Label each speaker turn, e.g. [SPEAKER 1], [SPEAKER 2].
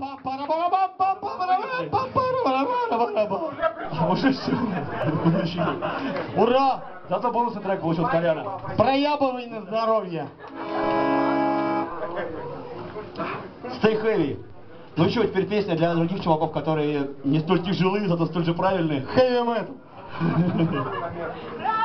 [SPEAKER 1] Уже все. Ура! Зато бонусный трек получил Коляна.
[SPEAKER 2] Проябывай на здоровье.
[SPEAKER 1] Stay Heavy. Ну что, теперь песня для других чуваков, которые не столь тяжелые, зато столь же правильные.
[SPEAKER 2] Heavy metal.